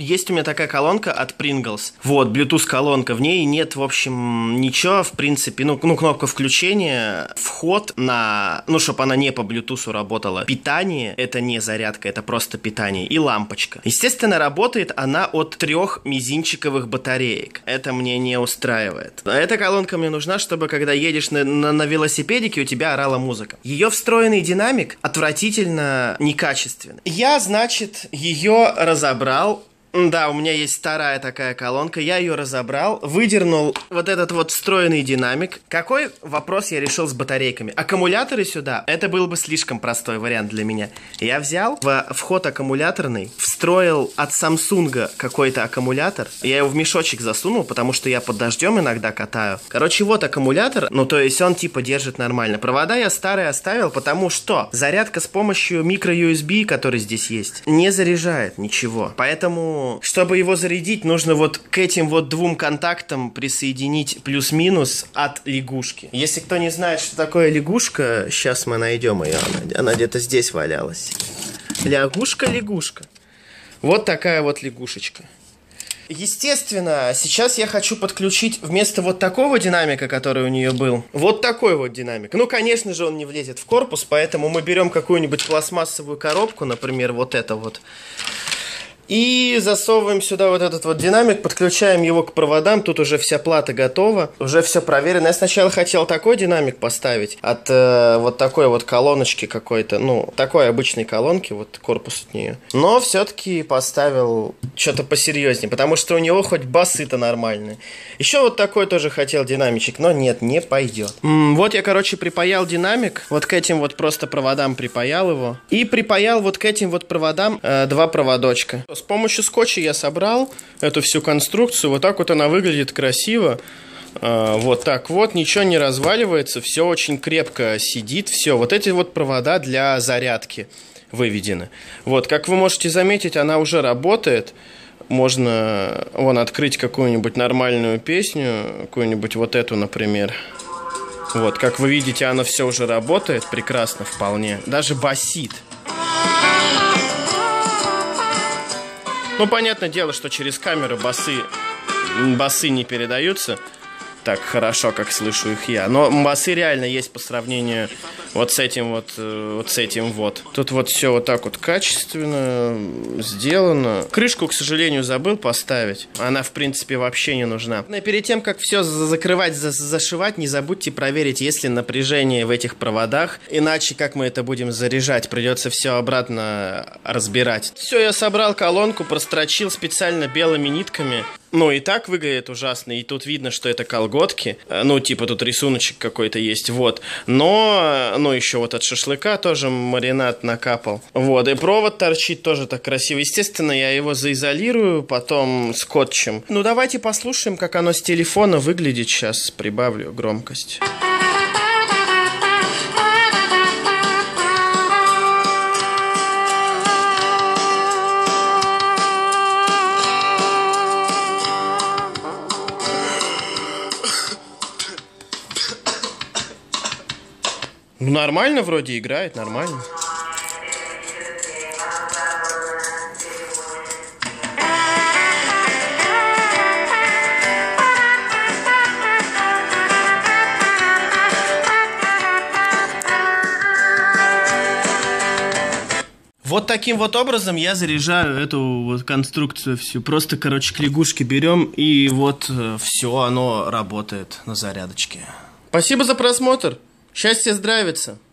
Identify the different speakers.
Speaker 1: Есть у меня такая колонка от Pringles. Вот, Bluetooth колонка. В ней нет, в общем, ничего, в принципе. Ну, кнопка включения, вход на... Ну, чтобы она не по Bluetooth работала. Питание — это не зарядка, это просто питание. И лампочка. Естественно, работает она от 3 мизинчиковых батареек. Это мне не устраивает. Эта колонка мне нужна, чтобы когда едешь на велосипедике, у тебя орала музыка. Ее встроенный динамик отвратительно некачественный. Я, значит, ее разобрал. Да, у меня есть старая такая колонка, я ее разобрал, выдернул вот этот вот встроенный динамик. Какой вопрос я решил с батарейками? Аккумуляторы сюда, это был бы слишком простой вариант для меня. Я взял в вход аккумуляторный, встроил от Samsung какой-то аккумулятор. Я его в мешочек засунул, потому что я под дождем иногда катаю. Короче, вот аккумулятор, ну то есть он типа держит нормально. Провода я старые оставил, потому что зарядка с помощью микро-USB, который здесь есть, не заряжает ничего. Поэтому... Чтобы его зарядить, нужно вот к этим вот 2 контактам присоединить плюс-минус от лягушки. Если кто не знает, что такое лягушка, сейчас мы найдем ее. Она где-то здесь валялась. Лягушка-лягушка. Вот такая вот лягушечка. Естественно, сейчас я хочу подключить вместо вот такого динамика, который у нее был, вот такой вот динамик. Ну, конечно же, он не влезет в корпус, поэтому мы берем какую-нибудь пластмассовую коробку, например, вот это вот. И засовываем сюда вот этот вот динамик, подключаем его к проводам. Тут уже вся плата готова, уже все проверено. Я сначала хотел такой динамик поставить от вот такой вот колоночки какой-то, ну, такой обычной колонки, вот корпус от нее. Но все-таки поставил что-то посерьезнее, потому что у него хоть басы-то нормальные. Еще вот такой тоже хотел динамичек, но нет, не пойдет. Вот я, короче, припаял динамик, вот к этим вот просто проводам припаял его. И припаял вот к этим вот проводам 2 проводочка. С помощью скотча я собрал эту всю конструкцию. Вот так вот она выглядит красиво. Вот так вот, ничего не разваливается, все очень крепко сидит. Все, вот эти вот провода для зарядки выведены. Вот, как вы можете заметить, она уже работает. Можно, вон, открыть какую-нибудь нормальную песню, какую-нибудь вот эту, например. Вот, как вы видите, она все уже работает прекрасно вполне. Даже басит. Ну, понятное дело, что через камеру басы не передаются так хорошо, как слышу их я. Но басы реально есть по сравнению вот с этим вот, с этим вот. Тут вот все вот так вот качественно сделано. Крышку, к сожалению, забыл поставить. Она, в принципе, вообще не нужна. Но перед тем, как все закрывать, зашивать, не забудьте проверить, есть ли напряжение в этих проводах. Иначе, как мы это будем заряжать, придется все обратно разбирать. Все, я собрал колонку, прострочил специально белыми нитками. Ну, и так выглядит ужасно. И тут видно, что это колготки. Ну, типа тут рисуночек какой-то есть, вот. Но, ну, еще вот от шашлыка тоже маринад накапал. Вот, и провод торчит тоже так красиво. Естественно, я его заизолирую потом скотчем. Ну, давайте послушаем, как оно с телефона выглядит. Сейчас прибавлю громкость. Ну, нормально вроде играет, нормально. Вот таким вот образом я заряжаю эту вот конструкцию всю. Просто, короче, к лягушке берем, и вот все, оно работает на зарядочке. Спасибо за просмотр. Счастья, здравица.